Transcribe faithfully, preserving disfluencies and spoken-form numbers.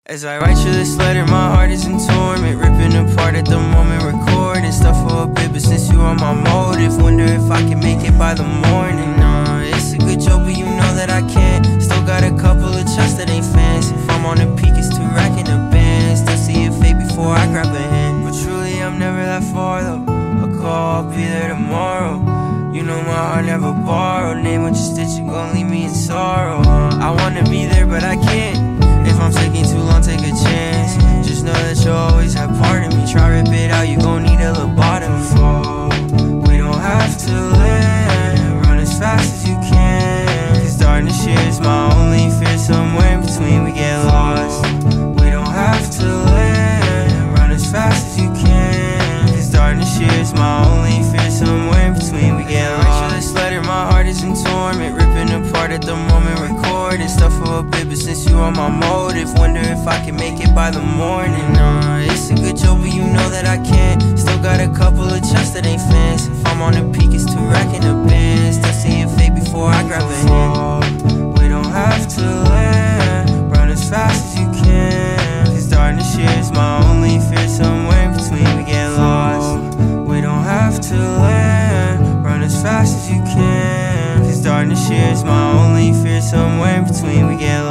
As I write you this letter, my heart is in torment, ripping apart at the moment, recording stuff for a bit, but since you are my motive, wonder if I can make it by the morning. Nah, it's a good joke, but you know that I can't. Still got a couple of chucks that ain't fans. If I'm on the peak, it's two rack in the band. Still see it fade before I grab a hand. But truly, I'm never that far though. A call, I'll be there tomorrow. You know my heart never borrowed. Name what you stitch, you gon' leave me in sorrow. uh, I wanna be there, but I can't. If I'm taking too long, take a chance. Just know that you'll always have part of me. Try rip it out, you gon' need a lobotomy. Fall, we don't have to land. Run as fast as you can, cause darkness here is my only fear. Somewhere in between we get lost. We don't have to land. Run as fast as you can, cause darkness here is my only fear. Somewhere in between we get lost. Write you this letter, my heart is in torment, ripping apart at the moment, recording stuff for a bit, but since you are my motive, wonder if I can make it by the morning. Nah, it's a good joke, but you know that I can't. Still got a couple of chucks that ain't fans. If I'm on the peak, it's two rack in the band. Still see it fade before I grab a hand. We don't have to land. Run as fast as you can, cause darkness here is my only fear. Somewhere in between we get lost. We don't have to land. Run as fast as you can, cause darkness here is my only fear. Somewhere in between we get lost.